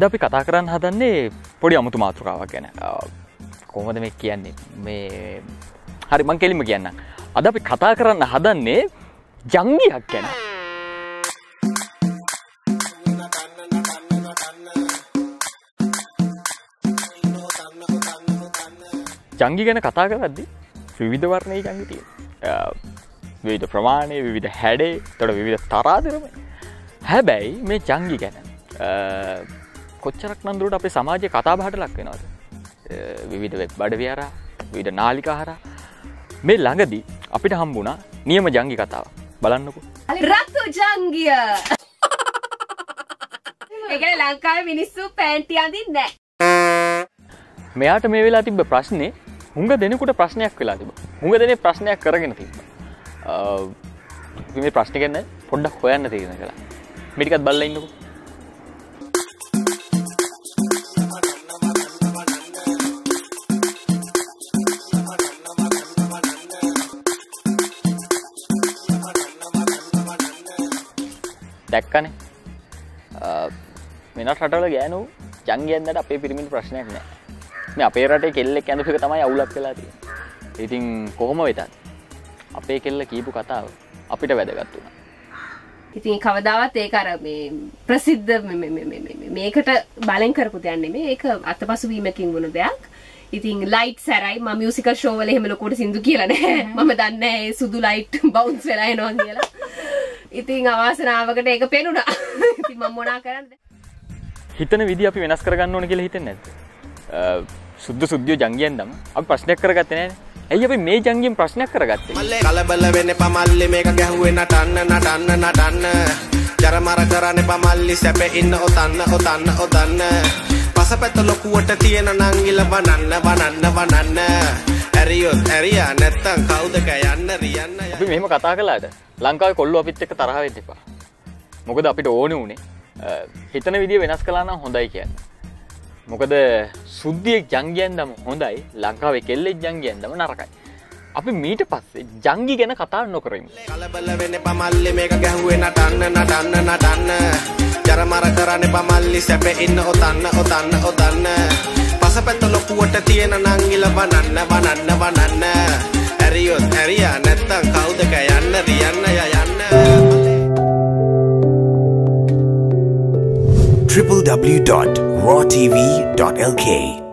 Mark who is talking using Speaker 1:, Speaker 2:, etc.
Speaker 1: අද අපි කතා කරන්න හදන්නේ පොඩි අමුතු මාතෘකාවක් ගැන. කොහොමද මේ කියන්නේ? මේ හරි මං කෙලින්ම කියන්නම්. අද අපි කතා කරන්න හදන්නේ ජංගියක් ගැන. ජංගි ගැන කතා කරද්දී විවිධ වර්ණයේ ජංගි තියෙනවා. විවිධ ප්‍රමාණයේ, විවිධ හැඩේ, ඒතකොට විවිධ තරාතිරම. හැබැයි මේ ජංගි ගැන කොච්චරක් නම් දුරට අපේ සමාජයේ කතා බහට ලක් වෙනවද? විවිධ වෙබ් අඩවි හරහා, විවිධ නාලිකා හරහා මේ ළඟදී අපිට හම්බුණා නියම ජංගි කතාවක්. බලන්නකෝ.
Speaker 2: රතු ජංගිය. ඒ කියන්නේ ලංකාවේ මිනිස්සු පෑන්ටි අඳින්නේ නැහැ.
Speaker 1: මෙයාට මේ වෙලාව තිබ්බ ප්‍රශ්නේ හුඟ දෙනෙකුට ප්‍රශ්නයක් වෙලා තිබ්බා. හුඟ දෙනෙක් ප්‍රශ්නයක් කරගෙන තිබ්බා. මේ ප්‍රශ්නේ ගැන පොඩ්ඩක් හොයන්න තියෙනවා කියලා. මේ ටිකත් බලලා ඉන්නකෝ. දැක්කනේ. වෙනත් රටවල ගෑනු ජංගියෙන්දට අපේ පිරිමින්ට ප්‍රශ්නයක් නැහැ. මේ අපේ රටේ කෙල්ලෙක් ඇඳපු එක තමයි අවුලක් වෙලා තියෙන්නේ. ඉතින් කොහොම වෙතත් අපේ කෙල්ල කියපු කතාව අපිට වැදගත් වුණා.
Speaker 2: ඉතින් කවදාවත් ඒක අර මේ ප්‍රසිද්ධ මේකට බලෙන් කරපු දෙයක් නෙමෙයි. ඒක අතපසු වීමකින් වුණ දෙයක්. ඉතින් ලයිට් සැරයි මම මියුසිකල් ෂෝ වල එහෙම ලොකුට සින්දු කියලා නැහැ. මම දන්නේ නැහැ ඒ සුදු ලයිට් බවුන්ස් වෙලා එනවා කියලා. ඉතින් අවාසනාවකට ඒක පෙනුණා. ඉතින් මම මොනා කරන්නද?
Speaker 1: හිතන විදිහ අපි වෙනස් කරගන්න ඕන කියලා හිතෙන්නේ නැද්ද? සුද්ධිය ජංගියෙන්දම අපි ප්‍රශ්නයක් කරගත්තේ නැහැනේ. ඇයි අපි මේ ජංගියෙන් ප්‍රශ්නයක් කරගත්තේ?
Speaker 3: කලබල වෙන්නේ පමල්ලි මේක ගැහුවේ නටන්න ජරමර කරන්නේ පමල්ලි සැපේ ඉන්න ඔතන්න පසපැත්ත ලොකුවට තියෙන නංගිල වනන්න ඇරියා නැත්තම් කවුද කයන්න රියන්න
Speaker 1: අපි මෙහෙම කතා කළාද ලංකාවේ කොල්ලෝ අපිත් එක්ක තරහ වෙන්න එපා. මොකද අපිට ඕනේ උනේ හිතන විදිය වෙනස් කළා නම් හොඳයි කියන්නේ. මොකද සුද්ධියෙක් ජංගියෙන්දම හොඳයි, ලංකාවේ කෙල්ලෙක් ජංගියෙන්දම නරකයි. අපි මීට පස්සේ ජංගි ගැන කතා නොකරමු.
Speaker 3: කලබල වෙන්නේ පමල්ලි මේක ගැහුවේ නටන්න ජරමර කරන්නේ පමල්ලි සැපේ ඉන්න ඔතන්න පසපැත්ත ලොකුවට තියෙන නංගිල වනන්න ඇරියා නැත්තම් කවුද කයන්න රියන්න යන්න
Speaker 4: www.rawtv.lk